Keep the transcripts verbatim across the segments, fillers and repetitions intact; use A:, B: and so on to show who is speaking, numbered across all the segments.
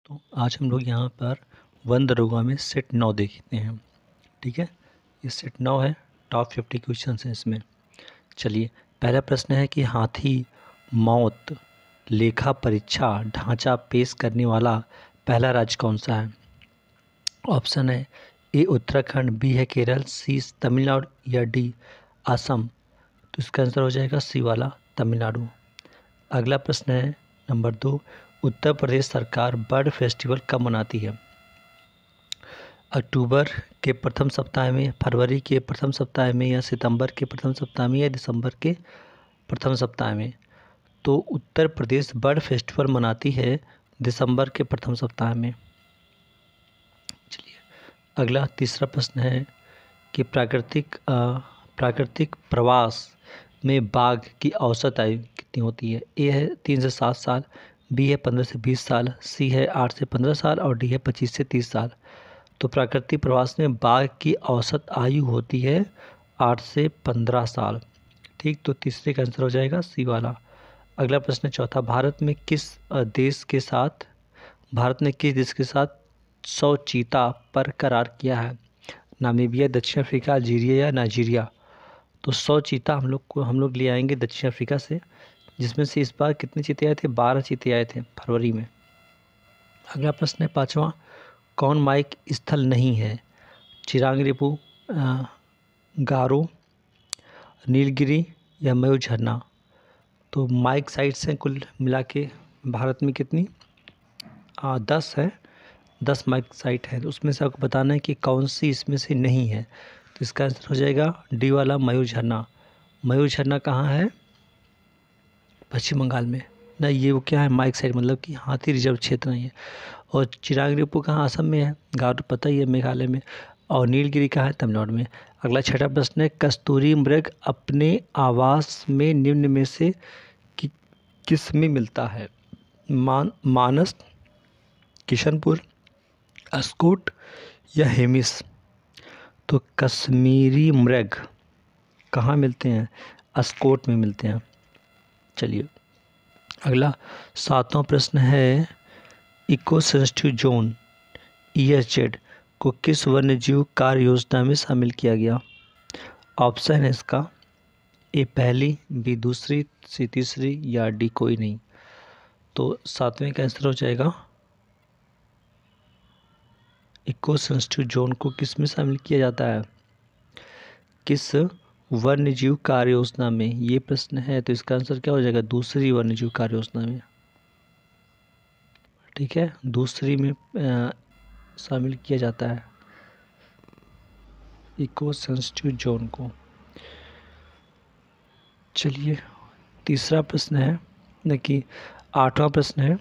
A: तो आज हम लोग यहाँ पर वन दरोगा में सेट नौ देखते हैं। ठीक है, ये सेट नौ है, टॉप फिफ्टी क्वेश्चन हैं इसमें। चलिए, पहला प्रश्न है कि हाथी मौत लेखा परीक्षा ढांचा पेश करने वाला पहला राज्य कौन सा है? ऑप्शन है ए उत्तराखंड, बी है केरल, सी तमिलनाडु या डी असम। तो इसका आंसर हो जाएगा सी वाला, तमिलनाडु। अगला प्रश्न है नंबर दो, उत्तर प्रदेश सरकार बर्ड फेस्टिवल कब मनाती है? अक्टूबर के प्रथम सप्ताह में, फरवरी के प्रथम सप्ताह में, या सितंबर के प्रथम सप्ताह में, या दिसंबर के प्रथम सप्ताह में? तो उत्तर प्रदेश बर्ड फेस्टिवल मनाती है दिसंबर के प्रथम सप्ताह में। चलिए, अगला तीसरा प्रश्न है कि प्राकृतिक प्राकृतिक प्रवास में बाघ की औसत आयु कितनी होती है? ए है तीन से सात साल, बी है पंद्रह से बीस साल, सी है आठ से पंद्रह साल और डी है पच्चीस से तीस साल। तो प्राकृतिक प्रवास में बाघ की औसत आयु होती है आठ से पंद्रह साल। ठीक, तो तीसरे का आंसर हो जाएगा सी वाला। अगला प्रश्न चौथा, भारत में किस देश के साथ भारत ने किस देश के साथ सौ चीता पर करार किया है? नामीबिया, दक्षिण अफ्रीका, अल्जीरिया या नाइजीरिया? तो सौ चीता हम लोग को हम लोग ले आएंगे दक्षिण अफ्रीका से, जिसमें से इस बार कितने चीते आए थे? बारह चीते आए थे फरवरी में। अगला प्रश्न है पांचवा, कौन माइक स्थल नहीं है? चिरांग रिपु, गारो, नीलगिरी या मयूर झरना? तो माइक साइट्स हैं कुल मिला के भारत में कितनी? आ, दस है, दस माइक साइट है। तो उसमें से आपको बताना है कि कौन सी इसमें से नहीं है। तो इसका आंसर हो जाएगा डी वाला, मयूर झरना। मयूर झरना कहाँ है? पश्चिम बंगाल में। ना ये वो क्या है? माइक साइट, मतलब कि हाथी रिजर्व क्षेत्र नहीं है। और चिरांग रिपु कहाँ? असम में है। गारो पता ही है, मेघालय में। और नीलगिरी कहाँ है? तमिलनाडु में। अगला छठा प्रश्न है, कस्तूरी मृग अपने आवास में निम्न में से कि, किस में मिलता है? मान मानस, किशनपुर, अस्कोट या हेमिस? तो कश्मीरी मृग कहाँ मिलते हैं? अस्कोट में मिलते हैं। चलिए, अगला सातवां प्रश्न है, eco sensitive zone E S Z को किस वन्यजीव कार्य योजना में शामिल किया गया? ऑप्शन है इसका ए पहली, बी दूसरी, सी तीसरी या डी कोई नहीं। तो सातवें का आंसर हो जाएगा, इको सेंसिटिव जोन को किस में शामिल किया जाता है? किस वन्यजीव कार्य योजना में? ये प्रश्न है, तो इसका आंसर क्या हो जाएगा? दूसरी वन्यजीव कार्य योजना में। ठीक है, दूसरी में शामिल किया जाता है इको सेंसिटिव जोन को। चलिए, तीसरा प्रश्न है न कि आठवां प्रश्न है,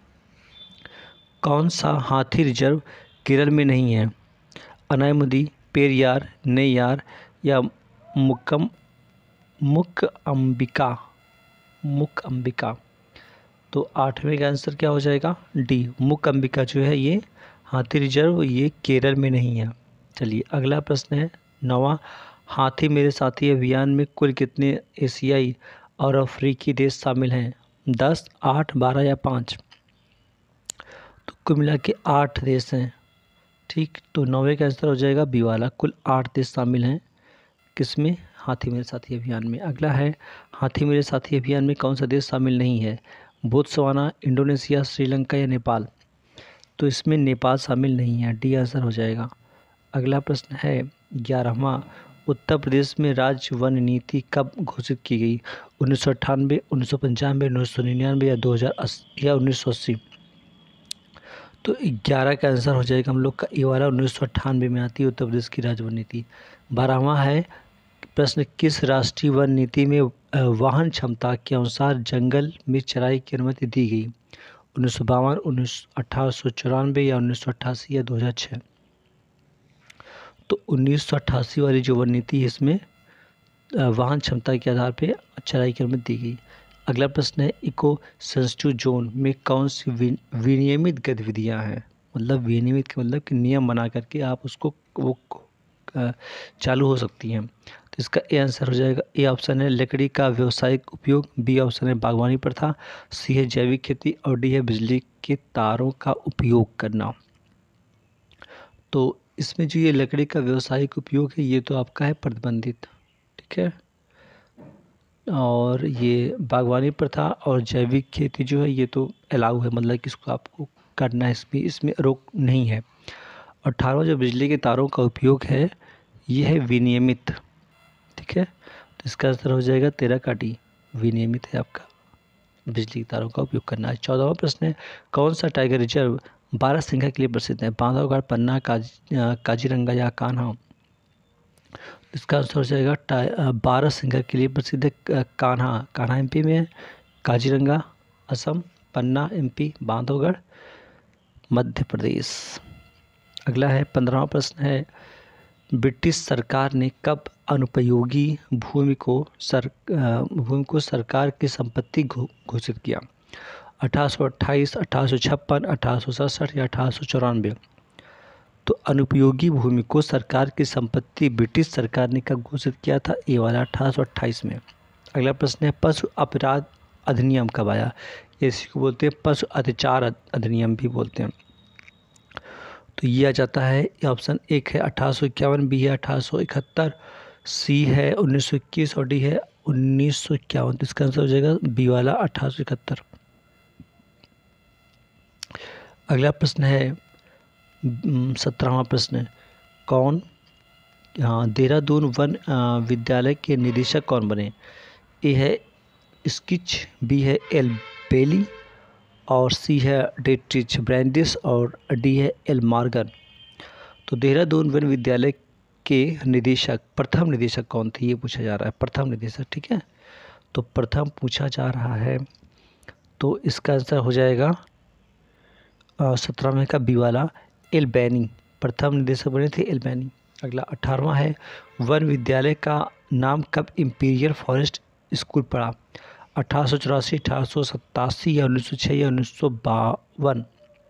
A: कौन सा हाथी रिजर्व केरल में नहीं है? अनायमुदी, पेरियार, नेय्यार या मुक्कम मुक अंबिका मुक अंबिका? तो आठवें का आंसर क्या हो जाएगा? डी, मुक अंबिका जो है ये हाथी रिजर्व, ये केरल में नहीं है। चलिए, अगला प्रश्न है नौवां, हाथी मेरे साथी अभियान में कुल कितने एशियाई और अफ्रीकी देश शामिल हैं? दस, आठ, बारह या पाँच? तो कुल मिला के आठ देश हैं। ठीक, तो नौवे का आंसर हो जाएगा बी वाला, कुल आठ देश शामिल हैं किसमें? हाथी मेरे साथी अभियान में। अगला है, हाथी मेरे साथी अभियान में कौन सा देश शामिल नहीं है? बोत्सवाना, इंडोनेशिया, श्रीलंका या नेपाल? तो इसमें नेपाल शामिल नहीं है, डी आंसर हो जाएगा। अगला प्रश्न है ग्यारहवां, उत्तर प्रदेश में राज्य वन नीति कब घोषित की गई? उन्नीस सौ अट्ठानबे, उन्नीस सौ पंचानवे, उन्नीस सौ निन्यानवे या दो हज़ार अस्सी या उन्नीस सौ अस्सी? तो ग्यारह का आंसर हो जाएगा हम लोग का ए वाला, उन्नीस सौ अट्ठानवे में आती है उत्तर प्रदेश की राज्य वन नीति। बारहवां है प्रश्न, किस राष्ट्रीय वन नीति में वाहन क्षमता के अनुसार जंगल में चराई की अनुमति दी गई? उन्नीस सौ बावन, उन्नीस अठारह सौ चौरानवे या उन्नीस सौ अट्ठासी या दो हज़ार छः? तो उन्नीस सौ अट्ठासी वाली जो वन नीति है, इसमें वाहन क्षमता के आधार पर चराई की अनुमति दी गई। अगला प्रश्न है, इको सेंसिटिव जोन में कौन सी विनियमित गतिविधियां हैं? मतलब विनियमित के मतलब कि नियम बना करके आप उसको वो चालू हो सकती हैं। तो इसका ए आंसर हो जाएगा। ए ऑप्शन है लकड़ी का व्यावसायिक उपयोग, बी ऑप्शन है बागवानी प्रथा, सी है जैविक खेती और डी है बिजली के तारों का उपयोग करना। तो इसमें जो ये लकड़ी का व्यावसायिक उपयोग है ये तो आपका है प्रतिबंधित, ठीक है। और ये बागवानी प्रथा और जैविक खेती जो है ये तो अलाउ है, मतलब कि इसको आपको करना है, इसमें इसमें रोक नहीं है। अठारहवां जो बिजली के तारों का उपयोग है ये है विनियमित, ठीक है। तो इसका आंसर हो जाएगा तेरह का डी, विनियमित है आपका, बिजली के तारों का उपयोग करना है। चौदहवां प्रश्न है कौन सा टाइगर रिजर्व बारहसिंघा के लिए प्रसिद्ध है, बांधवगढ़, पन्ना, काज काजीरंगा या कान्हा। इसका आंसर हो जाएगा बारहसिंघा के लिए प्रसिद्ध है कान्हा, कान्हा एमपी में है, काजीरंगा असम, पन्ना एमपी, बांधवगढ़ मध्य प्रदेश। अगला है पंद्रहवां प्रश्न है ब्रिटिश सरकार ने कब अनुपयोगी भूमि को सर भूमि को सरकार की संपत्ति घोषित किया, अठारह सौ अट्ठाईस, अठारह सौ छप्पन, अठारह सौ सड़सठ या अठारह सौ चौरानवे। तो अनुपयोगी भूमि को सरकार की संपत्ति ब्रिटिश सरकार ने कब घोषित किया था, ये वाला अठारह सौ अट्ठाईस में। अगला प्रश्न है पशु अपराध अधिनियम कब आया, इसी को बोलते हैं पशु अत्याचार अधिनियम भी बोलते हैं। तो ये आ जाता है ऑप्शन एक है अठारह सौ इक्यावन, बी है अठारह सौ इकहत्तर, सी है उन्नीस सौ इक्कीस और डी है उन्नीस सौ इक्यावन। तो इसका आंसर हो जाएगा बी वाला अठारह सौ इकहत्तर। अगला प्रश्न है सत्रहवां प्रश्न कौन देहरादून वन विद्यालय के निदेशक कौन बने, ए है स्किच, बी है एल बेली और सी है डेट्रिच ब्रांडिस और डी है एल मॉर्गन। तो देहरादून वन विद्यालय के निदेशक प्रथम निदेशक कौन थे ये पूछा जा रहा है, प्रथम निदेशक, ठीक है। तो प्रथम पूछा जा रहा है तो इसका आंसर हो जाएगा सत्रहवें का बी वाला एल बैनी, प्रथम निदेशक बने थे एल बैनी। अगला अठारहवां है वन विद्यालय का नाम कब इंपीरियल फॉरेस्ट स्कूल पड़ा, अठारह सौ चौरासी, अठारह सौ सत्तासी या उन्नीस सौ छः या उन्नीस सौ बावन।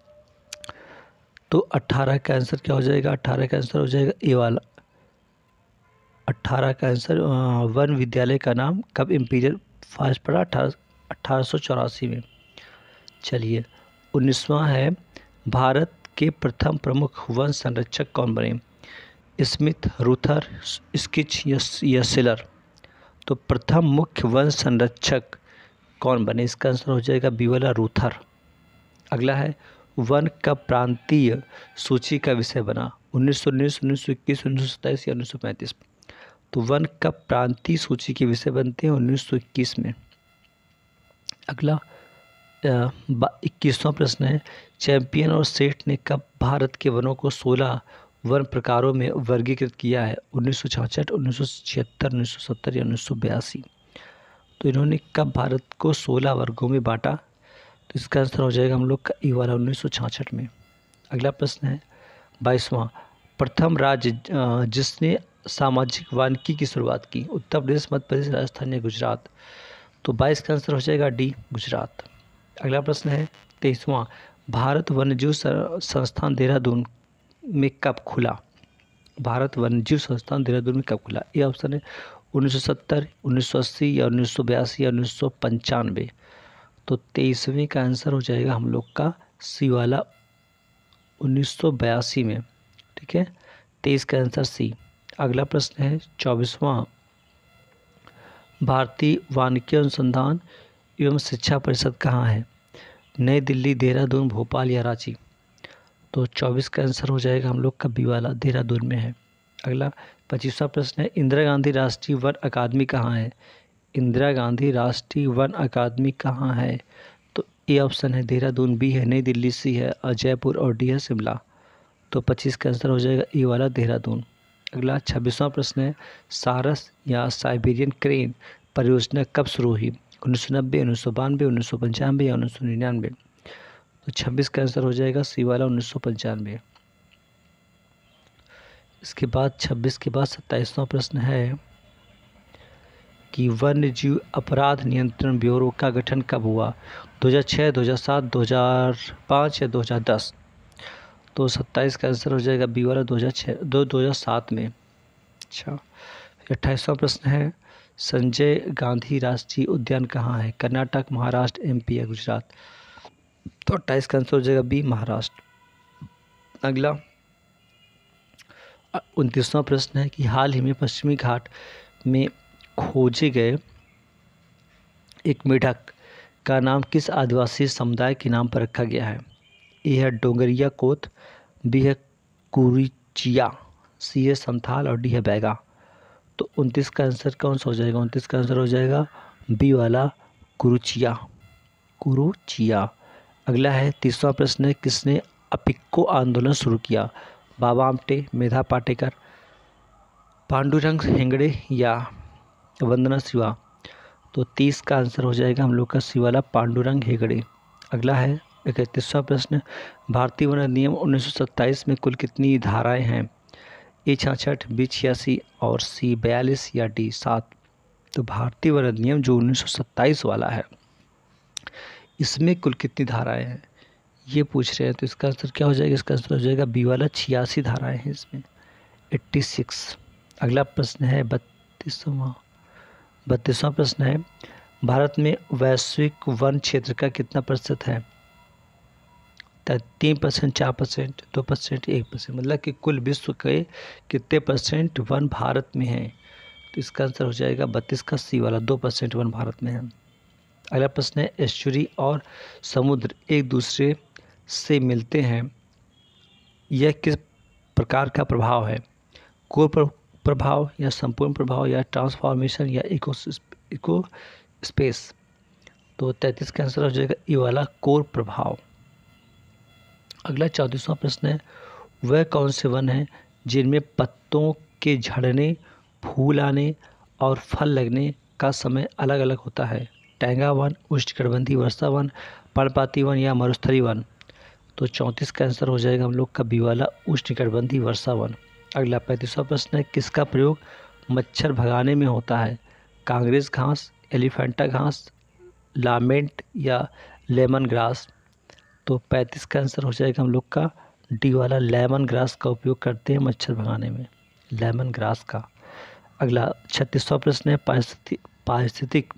A: तो अट्ठारह का आंसर क्या हो जाएगा, अट्ठारह का आंसर हो जाएगा ए वाला, अट्ठारह का आंसर वन विद्यालय का नाम कब इंपीरियल फॉरेस्ट पड़ा, अठारह अठारह सौ चौरासी में। चलिए उन्नीसवां है भारत के प्रथम प्रमुख वन संरक्षक कौन बने, स्मिथ, रूथर, स्किच या सिलर। तो प्रथम मुख्य वन संरक्षक कौन बने, इसका आंसर हो जाएगा बी वाला रूथर। अगला है वन का प्रांतीय सूची का विषय बना, उन्नीस सौ उन्नीस, उन्नीस सौ इक्कीस, उन्नीस सौ सत्ताईस या उन्नीस सौ पैंतीस। तो वन का प्रांतीय सूची के विषय बनते हैं उन्नीस सौ इक्कीस में। अगला इक्कीसवां प्रश्न है चैंपियन और सेठ ने कब भारत के वनों को सोलह वन प्रकारों में वर्गीकृत किया है, उन्नीस सौ छियासठ, उन्नीस सौ छिहत्तर, उन्नीस सौ सत्तर या उन्नीस सौ बयासी। तो इन्होंने कब भारत को सोलह वर्गों में बांटा, तो इसका आंसर हो जाएगा हम लोग का ई वाला उन्नीस सौ छियासठ में। अगला प्रश्न है बाईसवां प्रथम राज्य जिसने सामाजिक वानिकी की शुरुआत की, उत्तर प्रदेश, मध्य प्रदेश, राजस्थान या गुजरात। तो बाईस का आंसर हो जाएगा डी गुजरात। अगला प्रश्न है तेईसवां भारत वन्यजीव संस्थान देहरादून में कब खुला, भारत वन्यजीव संस्थान देहरादून में कब खुला। ये ऑप्शन है उन्नीस सौ सत्तर, उन्नीस सौ अस्सी या उन्नीस सौ बयासी या उन्नीस सौ पंचानवे। तो तेईसवें का आंसर हो जाएगा हम लोग का सी वाला उन्नीस सौ बयासी में, ठीक है। तेईस का आंसर सी। अगला प्रश्न है चौबीसवां भारतीय वानिकी अनुसंधान एवं शिक्षा परिषद कहाँ है, नई दिल्ली, देहरादून, भोपाल या रांची। तो चौबीस का आंसर हो जाएगा हम लोग का बी वाला देहरादून में है। अगला पच्चीसवां प्रश्न है इंदिरा गांधी राष्ट्रीय वन अकादमी कहाँ है, इंदिरा गांधी राष्ट्रीय वन अकादमी कहाँ है। तो ए ऑप्शन है देहरादून, बी है नई दिल्ली, सी है जयपुर और डी है शिमला। तो पच्चीस का आंसर हो जाएगा ए वाला देहरादून। अगला छब्बीसवां प्रश्न है सारस या साइबेरियन क्रेन परियोजना कब शुरू हुई, उन्नीस सौ नब्बे, उन्नीस सौ बानवे, उन्नीस सौ पंचानवे या उन्नीस सौ निन्यानवे। तो छब्बीस का आंसर हो जाएगा सी वाला उन्नीस सौ पंचानवे। इसके बाद छब्बीस के बाद सत्ताईसवां प्रश्न है कि वन्य जीव अपराध नियंत्रण ब्यूरो का गठन कब हुआ, दो हज़ार छह, दो हज़ार सात, दो हज़ार पाँच या दो हज़ार दस। तो सत्ताईस का आंसर हो जाएगा बी वाला दो हज़ार छः दो दो हज़ार सात में। अच्छा अट्ठाईसवां प्रश्न है संजय गांधी राष्ट्रीय उद्यान कहाँ है? कर्नाटक, महाराष्ट्र, एमपी या गुजरात? तो अट्ठाईस का आंसर हो जाएगा बी, महाराष्ट्र। अगला उनतीसवां प्रश्न है कि हाल ही में पश्चिमी घाट में खोजे गए एक मेढक का नाम किस आदिवासी समुदाय के नाम पर रखा गया है? ए है डोंगरिया कोत, बी है कुरिचिया, सी है संथाल और डी है बैगा। तो उनतीस का आंसर कौन सा हो जाएगा? उनतीस का आंसर हो जाएगा बी वाला कुरुचिया, कुरुचिया। अगला है तीसरा प्रश्न है किसने अपिक्को आंदोलन शुरू किया? बाबा आमटे, मेधा पाटेकर, पांडुरंग हेगड़े या वंदना शिवा? तो तीस का आंसर हो जाएगा हम लोग का सी वाला पांडुरंग हेगड़े। अगला है इकतीसवां प्रश्न, भारतीय वन अधिनियम उन्नीस सौ सत्ताईस में कुल कितनी धाराएं हैं? ए छियासठ, बी छियासी और सी बयालीस या डी सात? तो भारतीय वन अधिनियम जो उन्नीस सौ सत्ताईस वाला है इसमें कुल कितनी धाराएं हैं ये पूछ रहे हैं। तो इसका आंसर क्या हो जाएगा? इसका आंसर हो जाएगा बी वाला छियासी धाराएं हैं इसमें, छियासी। अगला प्रश्न है बत्तीसवां बत्तीसवां प्रश्न है भारत में वैश्विक वन क्षेत्र का कितना प्रतिशत है? तीन परसेंट, चार परसेंट, दो परसेंट, एक परसेंट, मतलब कि कुल विश्व के कितने परसेंट वन भारत में है? तो इसका आंसर हो जाएगा बत्तीस का सी वाला, दो परसेंट वन भारत में है। अगला प्रश्न है एस्चुरी और समुद्र एक दूसरे से मिलते हैं, यह किस प्रकार का प्रभाव है? कोर प्रभाव या संपूर्ण प्रभाव या ट्रांसफॉर्मेशन या इको इको स्पेस? तो तैंतीस का आंसर हो जाएगा ई वाला कोर प्रभाव। अगला चौंतीसवां प्रश्न है वह कौन से वन हैं जिनमें पत्तों के झड़ने, फूल आने और फल लगने का समय अलग अलग होता है? टैंगा वन, उष्णकटिबंधीय वर्षा वन, पर्णपाती वन या मरुस्थलीय वन? तो चौंतीस का आंसर हो जाएगा हम लोग का बी वाला उष्णकटिबंधीय वर्षा वन। अगला पैंतीसवां प्रश्न है किसका प्रयोग मच्छर भगाने में होता है? कांग्रेस घास, एलिफेंटा घास, लामेंट या लेमन ग्रास? तो पैंतीस का आंसर हो जाएगा हम लोग का डी वाला लेमन ग्रास का उपयोग करते हैं मच्छर भगाने में, लेमन ग्रास का। अगला छत्तीसवां प्रश्न है पारिस्थितिक पारिस्थितिक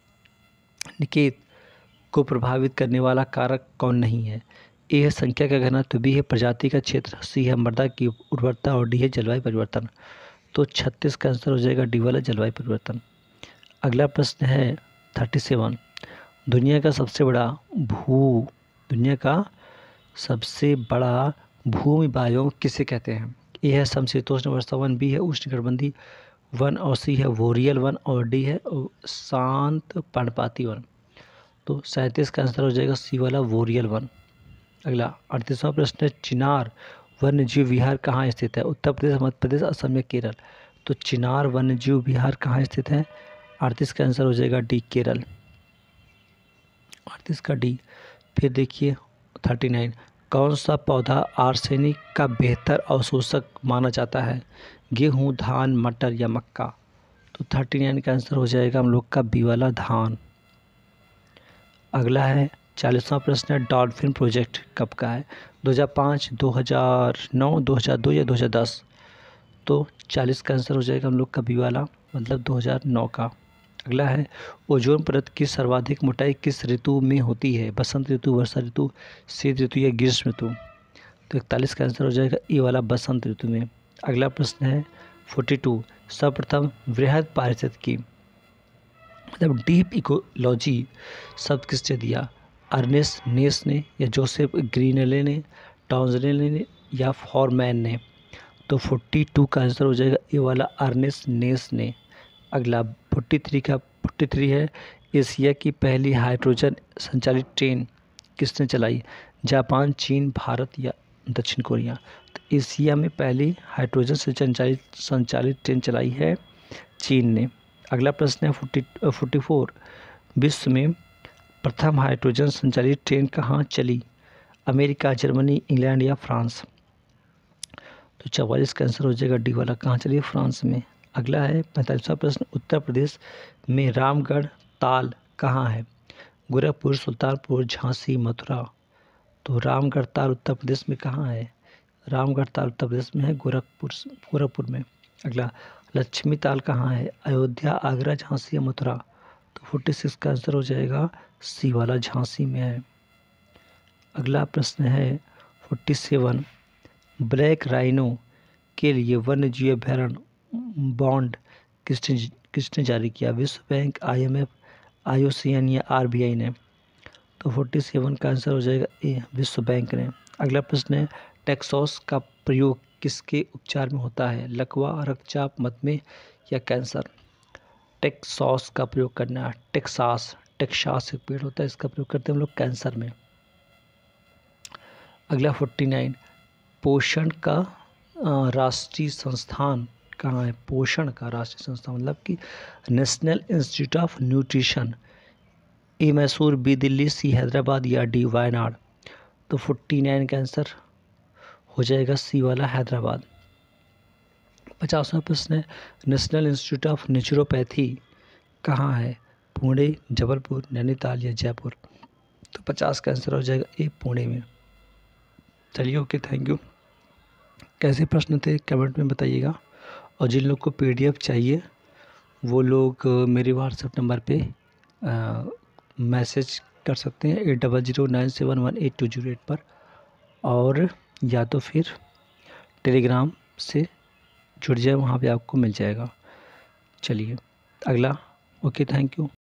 A: निकेत को प्रभावित करने वाला कारक कौन नहीं है? ए है संख्या का घनत्व, बी है प्रजाति का क्षेत्र, सी है मृदा की उर्वरता और डी है जलवायु परिवर्तन? तो छत्तीस का आंसर हो जाएगा डी वाला जलवायु परिवर्तन। अगला प्रश्न है थर्टी सेवन, दुनिया का सबसे बड़ा भू दुनिया का सबसे बड़ा भूमि बायोम किसे कहते हैं? ए है समशीतोष्ण वर्षा वन, बी है उष्णकटिबंधीय वन और सी है वोरियल वन और डी है शांत पर्णपाती वन? तो सैंतीस का आंसर हो जाएगा सी वाला वोरियल वन। अगला अड़तीसवां प्रश्न है चिनार वन्य जीव विहार कहाँ स्थित है? उत्तर प्रदेश, मध्य प्रदेश, असम या केरल? तो चिनार वन्य जीव विहार कहाँ स्थित है? अड़तीस का आंसर हो जाएगा डी केरल, अड़तीस का डी। फिर देखिए थर्टी नाइन, कौन सा पौधा आर्सेनिक का बेहतर अवशोषक माना जाता है? गेहूँ, धान, मटर या मक्का? तो थर्टी नाइन का आंसर हो जाएगा हम लोग का बी वाला धान। अगला है चालीसवां प्रश्न है डॉल्फिन प्रोजेक्ट कब का है? दो हज़ार पाँच, दो हज़ार नौ, दो हज़ार दो या दो हज़ार दस? तो चालीस का आंसर हो जाएगा हम लोग का बी वाला, मतलब दो हज़ार नौ का। अगला है ओजोन परत की सर्वाधिक मोटाई किस ऋतु में होती है? बसंत ऋतु, वर्षा ऋतु, शीत ऋतु या ग्रीष्म ऋतु? तो इकतालीस का आंसर हो जाएगा ई वाला बसंत ऋतु में। अगला प्रश्न है फोर्टी टू, सर्वप्रथम वृहद पारिस्थितिकी मतलब डीप इकोलॉजी शब्द किसने दिया? अर्नेस्ट नेस ने या जोसेफ ग्रीनले ने, टॉन्जले ने या फॉरमैन ने? तो फोर्टी टू का आंसर हो जाएगा ये वाला अर्नेस्ट नेस ने। अगला फोर्टी थ्री का फोर्टी थ्री है एशिया की पहली हाइड्रोजन संचालित ट्रेन किसने चलाई? जापान, चीन, भारत या दक्षिण कोरिया? तो एशिया में पहली हाइड्रोजन से संचालित संचालित ट्रेन चलाई है चीन ने। अगला प्रश्न है फोर्टी फोर्टी फोर, विश्व में प्रथम हाइड्रोजन संचालित ट्रेन कहाँ चली? अमेरिका, जर्मनी, इंग्लैंड या फ्रांस? तो चौवालीस का आंसर हो जाएगा डी वाला, कहाँ चली? फ्रांस में। अगला है पैंतालीसवां प्रश्न, उत्तर प्रदेश में रामगढ़ ताल कहाँ है? गोरखपुर, सुल्तानपुर, झांसी, मथुरा? तो रामगढ़ ताल उत्तर प्रदेश में कहाँ है? रामगढ़ ताल उत्तर प्रदेश में है गोरखपुर गोरखपुर में। अगला लक्ष्मी ताल कहाँ है? अयोध्या, आगरा, झांसी या मथुरा? तो फोर्टी सिक्स का आंसर हो जाएगा सी वाला, झांसी में है। अगला प्रश्न है फोर्टी सेवन, ब्लैक राइनो के लिए वन्य जीव अभयारण्य बॉन्ड किसने किसने जारी किया? विश्व बैंक, आईएमएफ, आईयूसीएन या आरबीआई ने? तो फोर्टी सेवन का आंसर हो जाएगा ए, विश्व बैंक ने। अगला प्रश्न है, टेक्सॉस का प्रयोग किसके उपचार में होता है? लकवा, रक्तचाप, मधुमेह या कैंसर? टेक्सॉस का प्रयोग करना है, टेक्सास टेक्सास एक पेड़ होता है, इसका प्रयोग करते हैं हम लोग कैंसर में। अगला फोर्टी नाइन, पोषण का राष्ट्रीय संस्थान कहाँ है? पोषण का राष्ट्रीय संस्थान मतलब कि national institute of nutrition, A Mysore, B Delhi, C Hyderabad या डी वायनाड? तो फोर्टी नाइन का आंसर हो जाएगा सी वाला, हैदराबाद। पचासवां प्रश्न है, नेशनल इंस्टीट्यूट ऑफ नेचुरोपैथी कहाँ है? पुणे, जबलपुर, नैनीताल या जयपुर? तो पचास का आंसर हो जाएगा ए, पुणे में। चलिए, ओके, थैंक यू। कैसे प्रश्न थे कमेंट में बताइएगा, और जिन लोग को पीडीएफ चाहिए वो लोग मेरे व्हाट्सएप नंबर पे मैसेज कर सकते हैं eight double zero nine seven one eight two zero eight पर, और या तो फिर टेलीग्राम से जुड़ जाए, वहाँ पे आपको मिल जाएगा। चलिए अगला, ओके, थैंक यू।